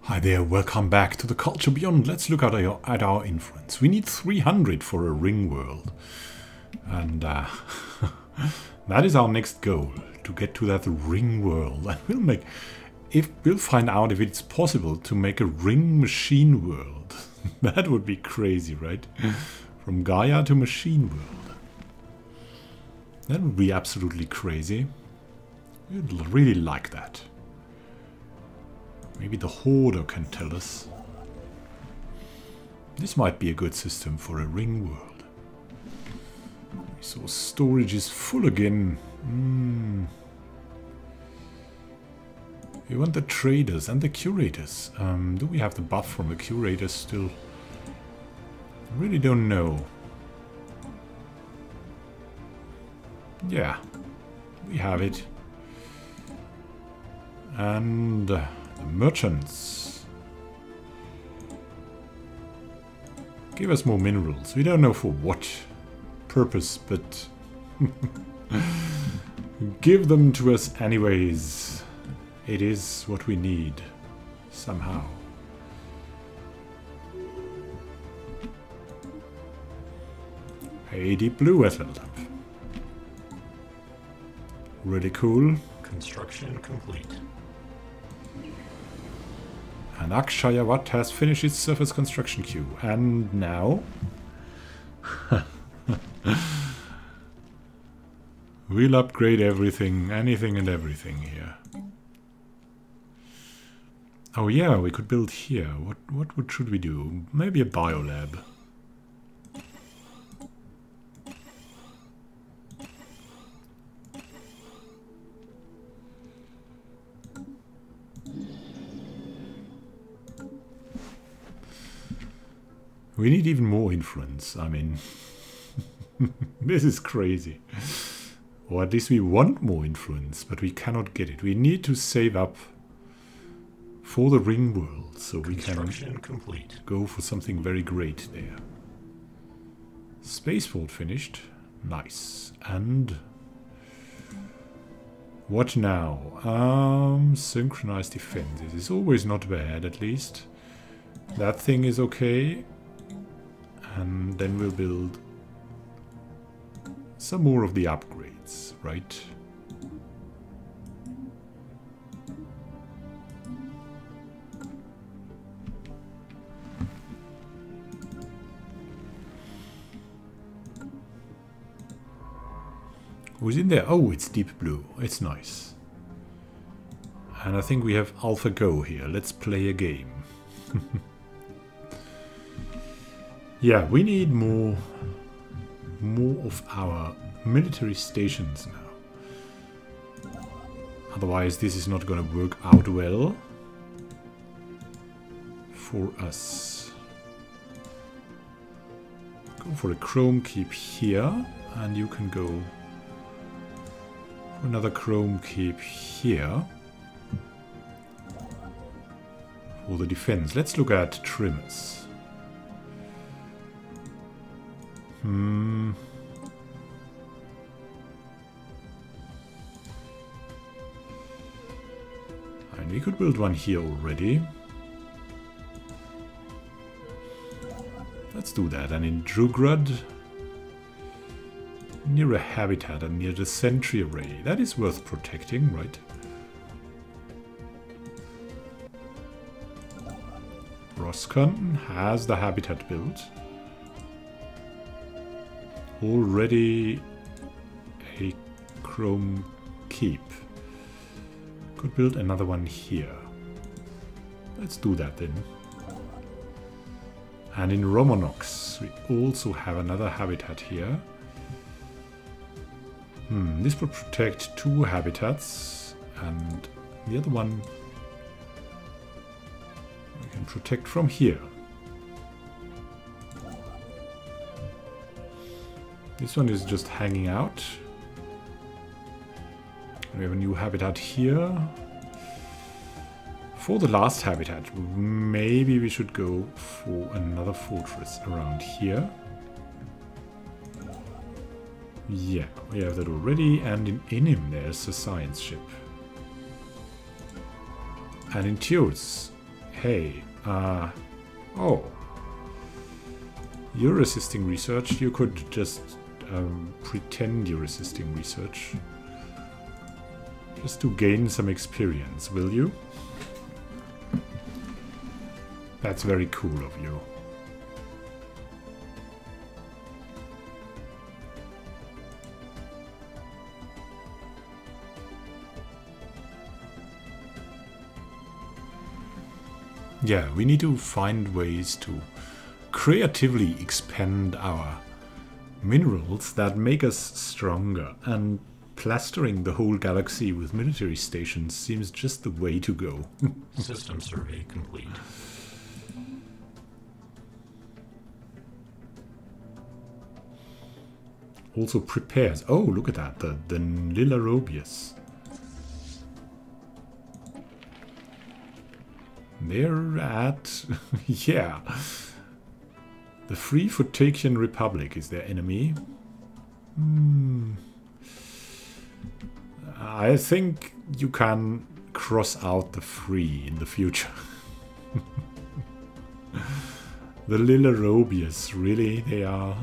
Hi there, welcome back to the Culture Beyond. Let's look at our influence. We need 300 for a ring world. And that is our next goal, to get to that ring world. And we'll find out if it's possible to make a ring machine world. That would be crazy, right? From Gaia to machine world. That would be absolutely crazy. We'd really like that. Maybe the Hoarder can tell us. This might be a good system for a ring world. So storage is full again. We want the traders and the curators. Do we have the buff from the curators still? I really don't know. Yeah, we have it. And the merchants. Give us more minerals. We don't know for what purpose, but give them to us anyways. It is what we need, somehow. Hey, Deep Blue has leveled up. Really cool. Construction complete. And Akshayawat has finished its surface construction queue. And now we'll upgrade everything, anything and everything here. Oh yeah, we could build here. What should we do? Maybe a biolab. We need even more influence. I mean, this is crazy. Or at least we want more influence, but we cannot get it. We need to save up for the ring world, so we can go for something very great there. Spaceport finished. Nice. And what now? Synchronized defenses is always not bad, at least. That thing is okay. And then we'll build some more of the upgrades, right? Who's in there? Oh, it's Deep Blue. It's nice. And I think we have AlphaGo here. Let's play a game. Yeah, we need more of our military stations now. Otherwise, this is not going to work out well for us. Go for a Chrome Keep here, and you can go for another Chrome Keep here for the defense. Let's look at trimmers. And we could build one here already. Let's do that. And in Drugrad, near a habitat and near the sentry array. That is worth protecting, right? Roscon has the habitat built. Already a Chrome Keep. Could build another one here. Let's do that then. And in Romanox we also have another habitat here. This will protect 2 habitats, and the other one we can protect from here. This one is just hanging out. We have a new habitat here. For the last habitat, maybe we should go for another fortress around here. Yeah, we have that already, and in Inim there's a science ship. And in Teos Hey, oh. You're resisting research. You could just pretend you're resisting research. Just to gain some experience, will you? That's very cool of you. Yeah, we need to find ways to creatively expand our minerals that make us stronger, and plastering the whole galaxy with military stations seems just the way to go. System survey complete. Also prepares. Oh, look at that, the Lilarobius. They're at... yeah. The Free Futakian Republic is their enemy. I think you can cross out the free in the future. The Lilarobius, really? They are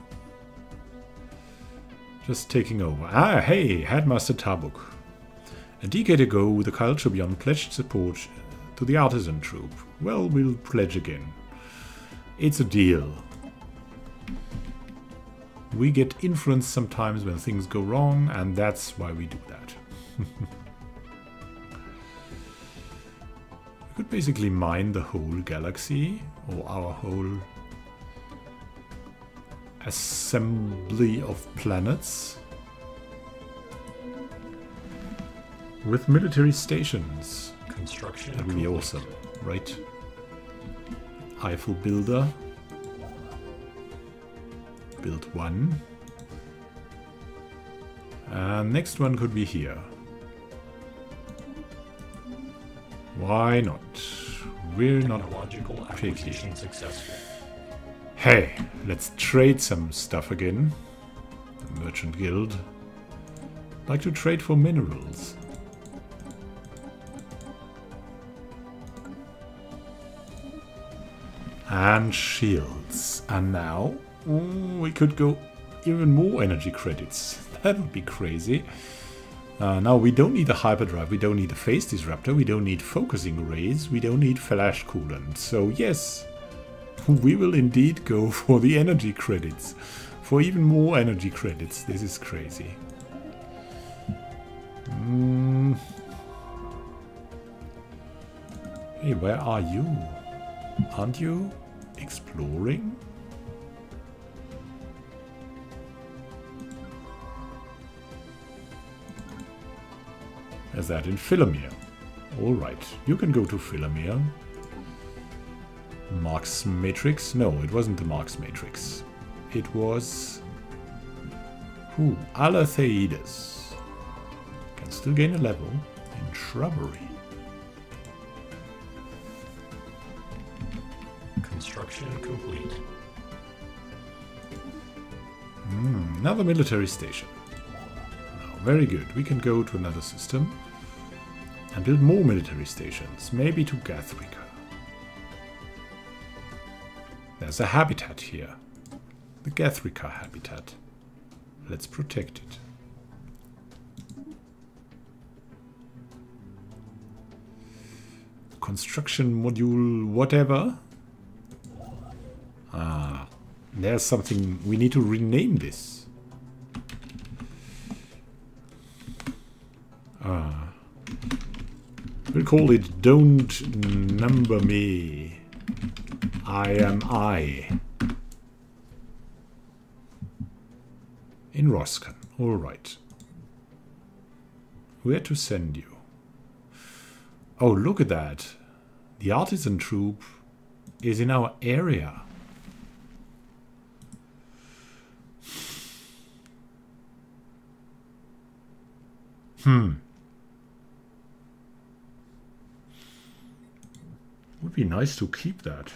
just taking over. Ah, hey, Headmaster Tabuk. A decade ago, the Culture Beyond pledged support to the Artisan Troop. Well, we'll pledge again. It's a deal. We get influence sometimes when things go wrong, and that's why we do that. We could basically mine the whole galaxy, or our whole assembly of planets, with military stations. Construction. That would be awesome, right? Eiffel Builder. Build one. And next one could be here. Why not? We're not Technological picky. acquisition successful. Hey, let's trade some stuff again. The Merchant Guild. Like to trade for minerals. And shields. And now we could go even more energy credits. That would be crazy. Now we don't need a hyperdrive, we don't need a phase disruptor, we don't need focusing rays, we don't need flash coolant. So yes, we will indeed go for the energy credits. For even more energy credits. This is crazy. Hey, where are you? Aren't you exploring? Is that in Philomere? Alright, you can go to Philomere. Marx Matrix? No, it wasn't the Marx Matrix. It was... Alatheides. Can still gain a level in Shrubbery. Construction complete. Another military station. Now, very good. We can go to another system and build more military stations. Maybe to Gathrika. There's a habitat here. The Gathrika habitat. Let's protect it. Construction module whatever. There's something... We need to rename this. We'll call it Don't Number Me. I Am I. In Roscan. Alright. Where to send you? Oh, look at that. The Artisan Troop is in our area. Would be nice to keep that.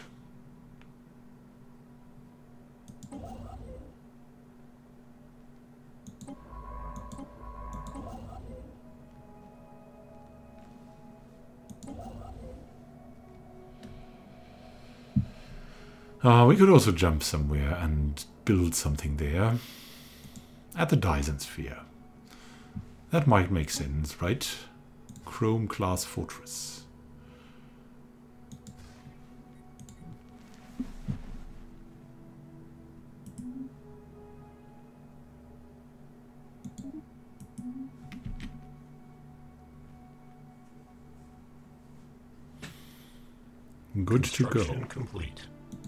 We could also jump somewhere and build something there. At the Dyson Sphere. That might make sense, right? Chrome class fortress. Good to go. Construction complete.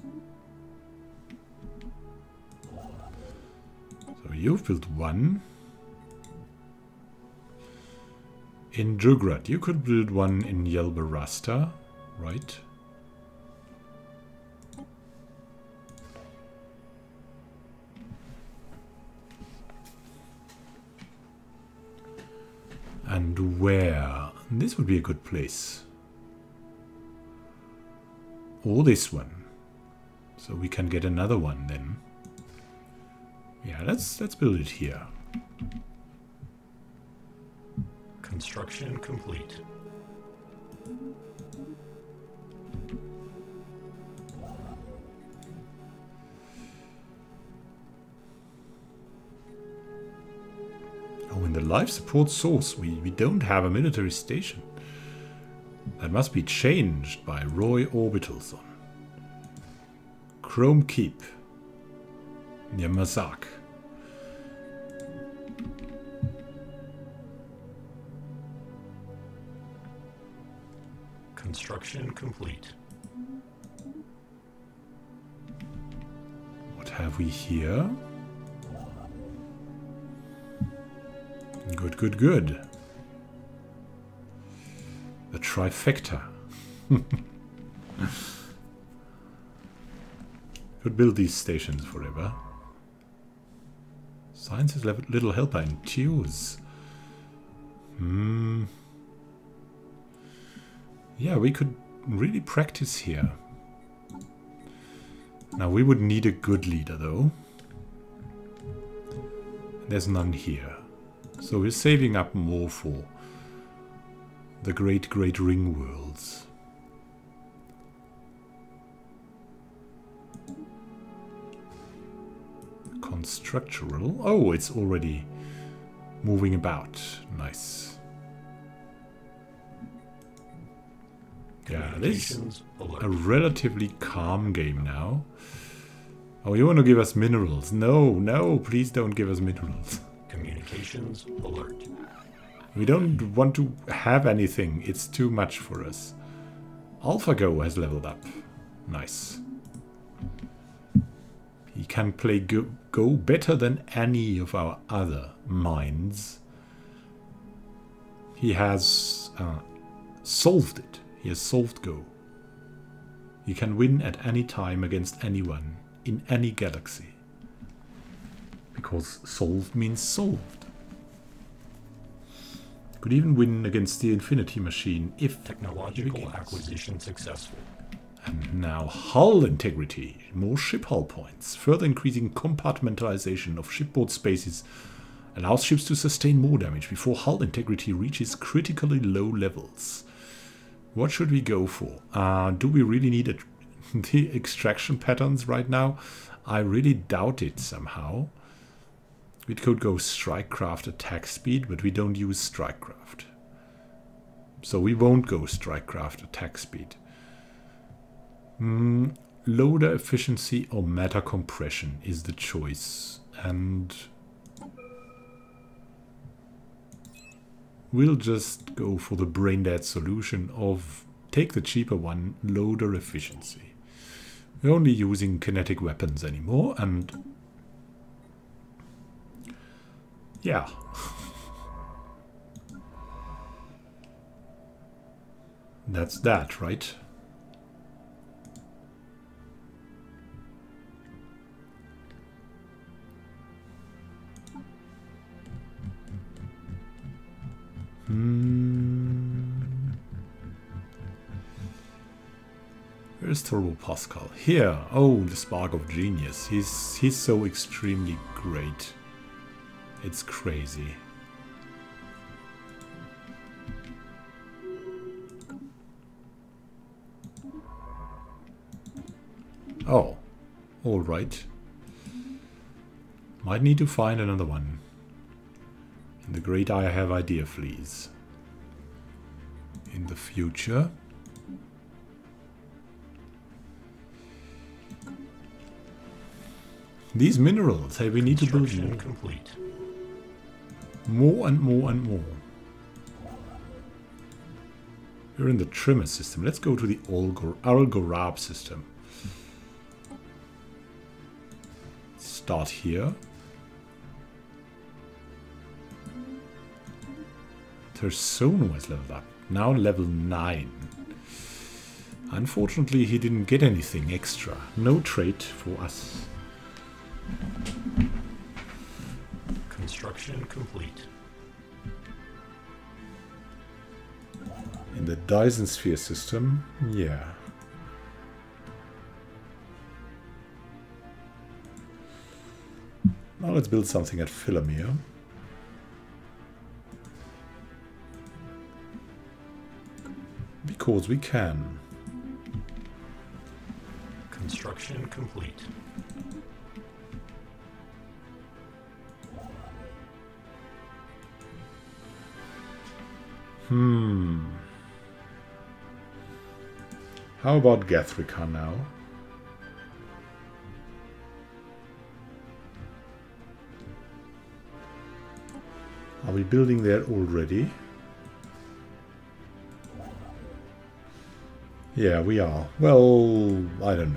So you've built one. In Jugrad, you could build one in Yelbarasta, right? And where? This would be a good place. Or this one. So we can get another one then. Yeah, let's build it here. Construction complete. Oh, in the life support source, we don't have a military station. That must be changed by Roy Orbitals on Chrome Keep near Mazak. Construction complete. What have we here? Good, good, good. The trifecta. Could build these stations forever. Science is little helper in Tews. Yeah, we could really practice here. Now we would need a good leader though. There's none here. So we're saving up more for the great ring worlds. Constructural. Oh, it's already moving about. Nice. Yeah, this is a relatively calm game now. Oh, you want to give us minerals? No, no, please don't give us minerals. Communications alert. We don't want to have anything. It's too much for us. AlphaGo has leveled up. Nice. He can play Go better than any of our other minds. He has solved it. He has solved Go. He can win at any time against anyone in any galaxy. Because solved means solved. Could even win against the Infinity Machine if Technological acquisition successful. And now hull integrity, more ship hull points, further increasing compartmentalization of shipboard spaces allows ships to sustain more damage before hull integrity reaches critically low levels. What should we go for? Do we really need the extraction patterns right now? I really doubt it somehow. We could go Strikecraft attack speed, but we don't use Strikecraft. So we won't go Strikecraft attack speed. Loader efficiency or matter compression is the choice. And we'll just go for the brain dead solution of take the cheaper one, loader efficiency. We're only using kinetic weapons anymore, and yeah. That's that, right? Where's Turbo Pascal? Here. Oh, the spark of genius. He's so extremely great. It's crazy. Oh, Alright. Might need to find another one. In the great I have idea fleas. In the future. These minerals, hey, we need to build more. Complete. More and more and more. We're in the trimmer system. Let's go to the Algorab system. Start here. Tersono is leveled up. Now level 9. Unfortunately, he didn't get anything extra. No trait for us. Construction complete. In the Dyson Sphere system, yeah. Now let's build something at Philomere. Because we can. Construction complete. How about Gathrika now? Are we building there already? Yeah, we are. Well, I don't know.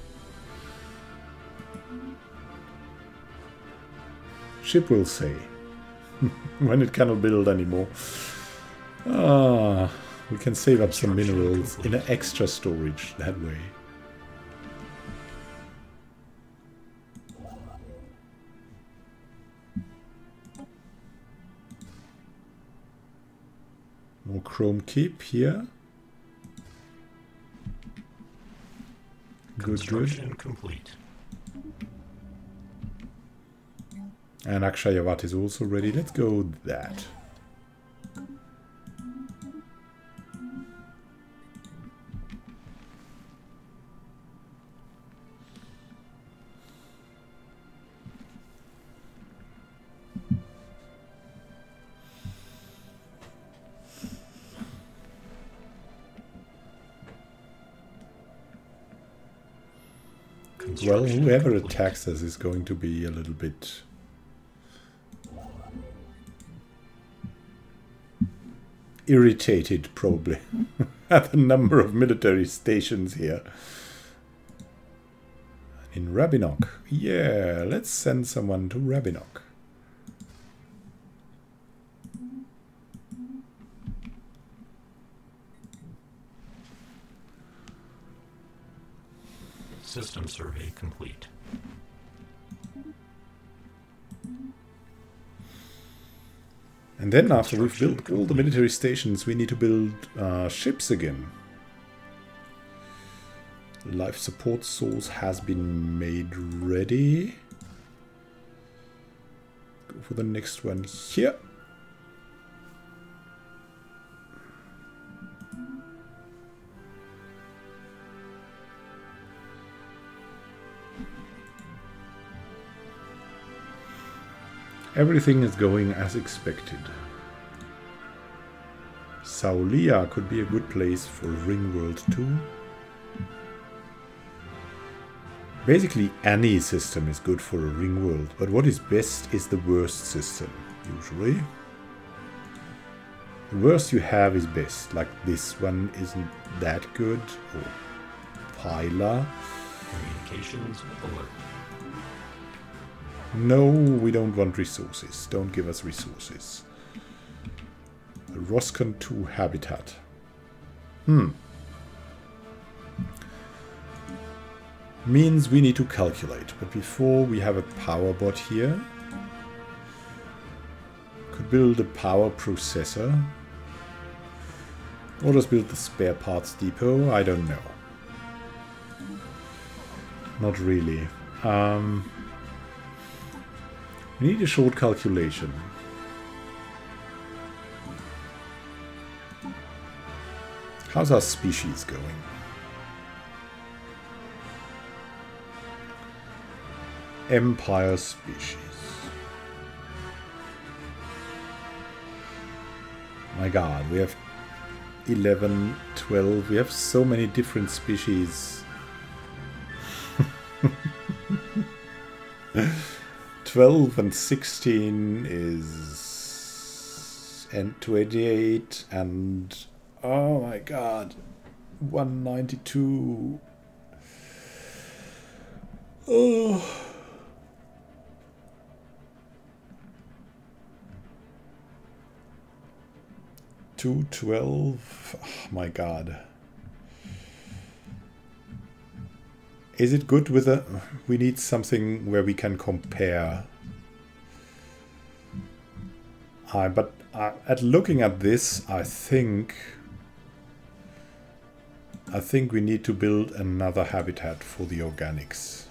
Ship will say. When it cannot build anymore. We can save up some minerals in an extra storage that way. More chrome keep here. Good, Construction good. complete. And Akshayavat is also ready. Let's go with that. Well, whoever attacks us is going to be a little bit irritated, probably, at the number of military stations here. In Rabinok. Yeah, let's send someone to Rabinok. System survey complete. And then after we've built all the military stations, we need to build ships again. Life support source has been made ready. Go for the next one here. Everything is going as expected. Saulia could be a good place for Ringworld 2. Basically any system is good for a Ringworld, but what is best is the worst system, usually. The worst you have is best, like this one isn't that good, or Pyla. Communications alert. No, we don't want resources. Don't give us resources. The Roscon 2 habitat. Means we need to calculate. But before we have a power bot here. Could build a power processor. Or just build the spare parts depot. I don't know. Not really. We need a short calculation. How's our species going? Empire species. My god, we have 11, 12, we have so many different species. 12 and 16 is... and 28 and... oh my god, 192. Oh... 212. Oh my god. Is it good with a... we need something where we can compare. But at looking at this, I think we need to build another habitat for the organics.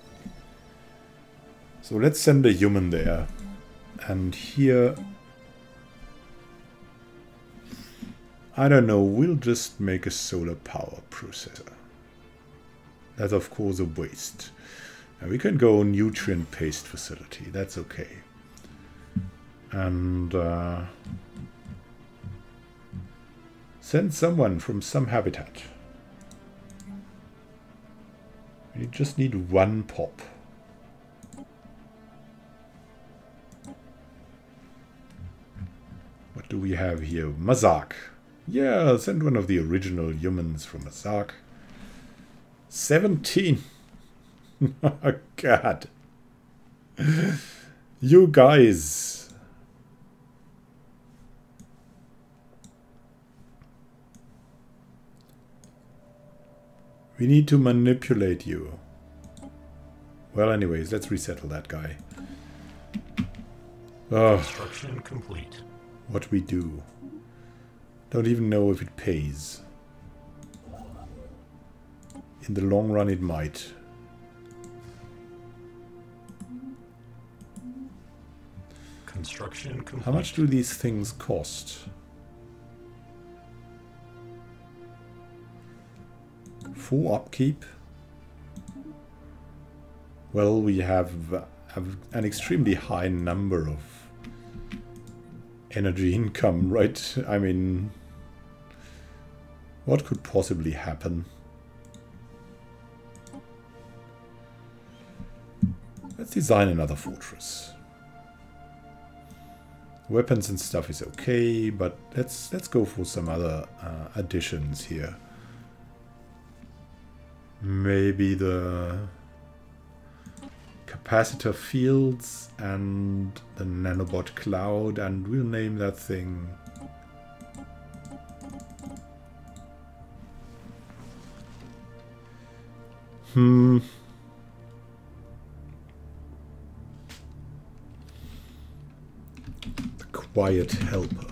So let's send a human there. And here... I don't know, we'll just make a solar power processor. That's of course a waste. And we can go nutrient paste facility, that's okay. And send someone from some habitat. We just need one pop. What do we have here? Mazak. Yeah, send one of the original humans from Mazak. 17. Oh, God. You guys. We need to manipulate you. Well, anyways, let's resettle that guy. Oh, Construction complete. what we do. Don't even know if it pays. In the long run, it might. Construction complete. How much do these things cost? 4 upkeep. Well, we have an extremely high number of energy income, right? I mean, what could possibly happen? Let's design another fortress. Weapons and stuff is okay, but let's go for some other additions here. Maybe the capacitor fields and the nanobot cloud, and we'll name that thing the Quiet Helper.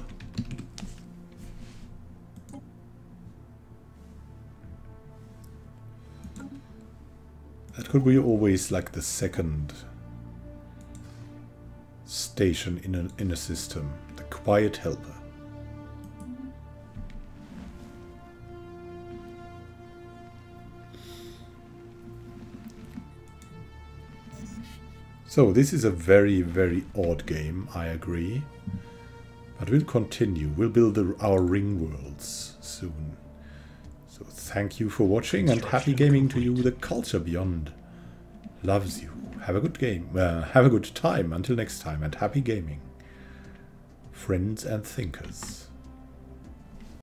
That could be always like the second station in a system. The Quiet Helper. So this is a very, very odd game, I agree. But we'll continue. We'll build our ring worlds soon. So thank you for watching, and happy gaming to you. The Culture Beyond loves you. Have a good game. Have a good time. Until next time, and happy gaming, friends and thinkers.